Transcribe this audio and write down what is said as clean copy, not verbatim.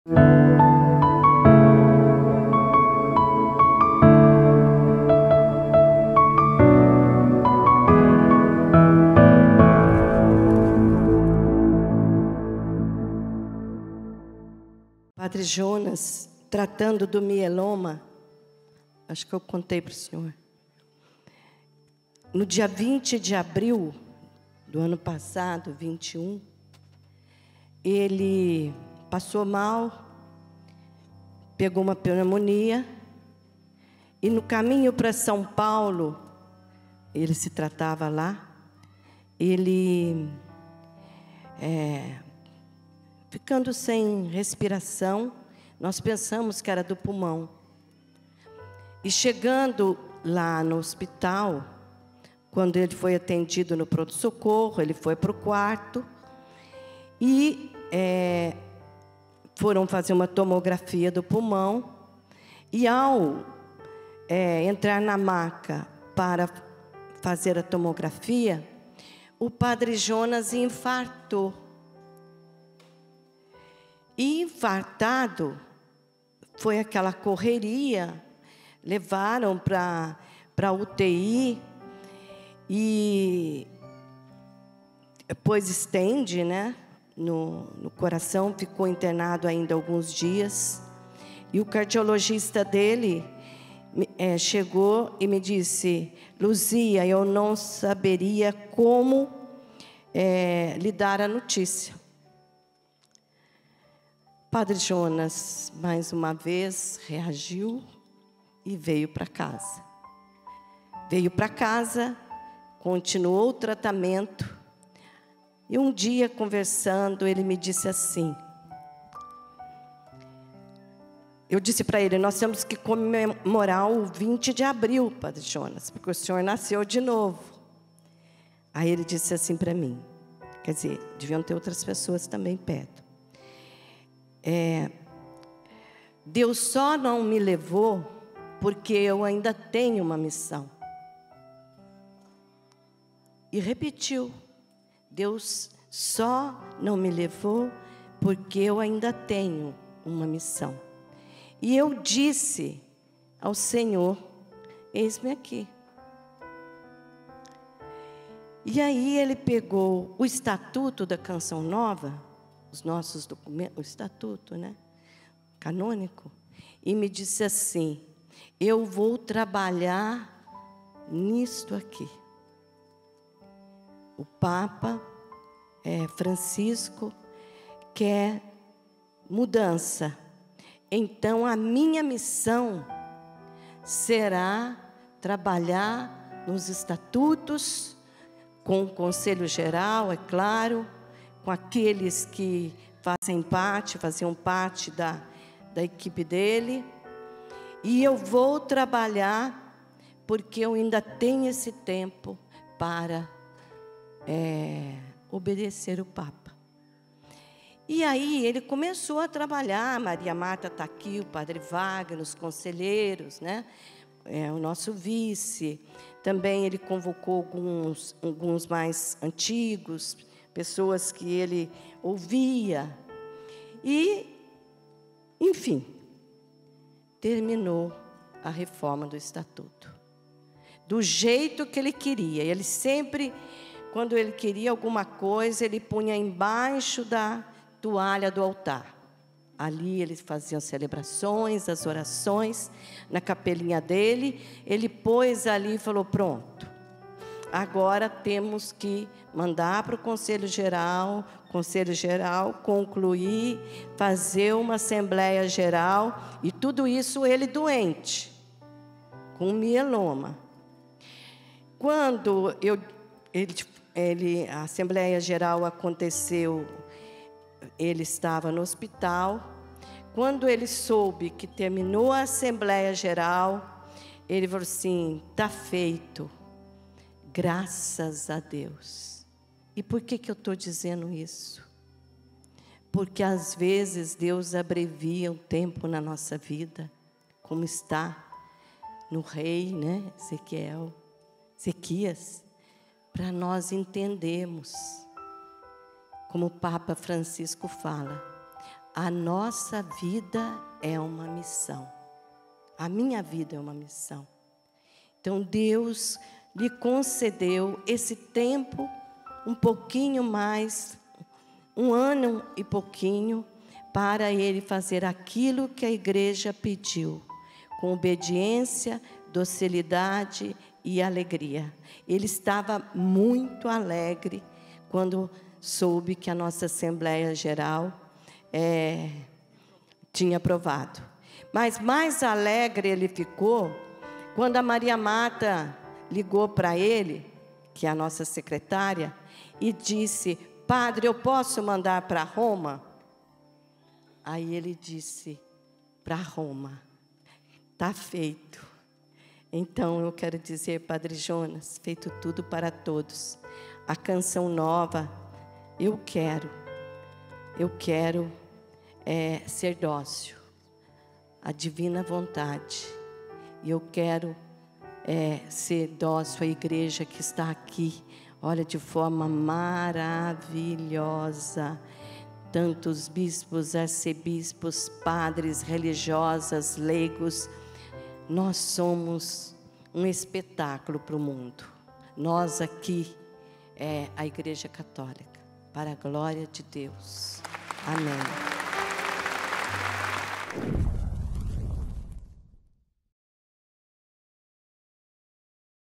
Padre Jonas, tratando do mieloma, acho que eu contei para o senhor. No dia 20 de abril do ano passado, 21, ele passou mal, pegou uma pneumonia, e no caminho para São Paulo, ele se tratava lá, ele, ficando sem respiração, nós pensamos que era do pulmão. E chegando lá no hospital, quando ele foi atendido no pronto-socorro, ele foi para o quarto e foram fazer uma tomografia do pulmão. E ao entrar na maca para fazer a tomografia, o Padre Jonas infartou. E infartado, foi aquela correria, levaram para a UTI, e depois estende, né, no coração, ficou internado ainda alguns dias. E o cardiologista dele chegou e me disse: Luzia, eu não saberia como lhe dar a notícia. Padre Jonas, mais uma vez, reagiu e veio para casa. Veio para casa, continuou o tratamento. E um dia, conversando, ele me disse assim. Eu disse para ele: nós temos que comemorar o 20 de abril, Padre Jonas, porque o senhor nasceu de novo. Aí ele disse assim para mim, quer dizer, deviam ter outras pessoas também perto. Deus só não me levou porque eu ainda tenho uma missão. E repetiu: Deus só não me levou porque eu ainda tenho uma missão. E eu disse ao Senhor: eis-me aqui. E aí ele pegou o estatuto da Canção Nova, os nossos documentos, o estatuto, né, canônico, e me disse assim: eu vou trabalhar nisto aqui. O Papa Francisco quer mudança. Então, a minha missão será trabalhar nos estatutos, com o Conselho Geral, é claro, com aqueles que faziam parte da equipe dele. E eu vou trabalhar porque eu ainda tenho esse tempo para obedecer o Papa. E aí ele começou a trabalhar. Maria Marta está aqui, o Padre Wagner, os conselheiros, né? O nosso vice. Também ele convocou alguns mais antigos, pessoas que ele ouvia. E, enfim, terminou a reforma do estatuto. Do jeito que ele queria. Ele sempre, quando ele queria alguma coisa, ele punha embaixo da toalha do altar. Ali eles faziam celebrações, as orações, na capelinha dele. Ele pôs ali e falou: pronto, agora temos que mandar para o Conselho Geral concluir, fazer uma Assembleia Geral, e tudo isso ele doente, com mieloma. Quando a Assembleia Geral aconteceu, ele estava no hospital. Quando ele soube que terminou a Assembleia Geral, ele falou assim: está feito, graças a Deus. E por que eu estou dizendo isso? Porque às vezes Deus abrevia um tempo na nossa vida, como está no rei, né, Ezequias, para nós entendermos. Como o Papa Francisco fala, A nossa vida é uma missão. A minha vida é uma missão. Então Deus lhe concedeu esse tempo, um pouquinho mais, 1 ano e pouquinho, para ele fazer aquilo que a igreja pediu, com obediência, docilidade e alegria. Ele estava muito alegre quando soube que a nossa Assembleia Geral tinha aprovado. Mas mais alegre ele ficou quando a Maria Marta ligou para ele, que é a nossa secretária, e disse: padre, eu posso mandar para Roma? Aí ele disse: para Roma, está feito. Então eu quero dizer, Padre Jonas, feito tudo para todos. A canção nova, eu quero ser dócil, a divina vontade. E eu quero ser dócil à igreja que está aqui, olha, de forma maravilhosa. Tantos bispos, arcebispos, padres, religiosas, leigos. Nós somos um espetáculo para o mundo. Nós aqui, a Igreja Católica, para a glória de Deus. Amém.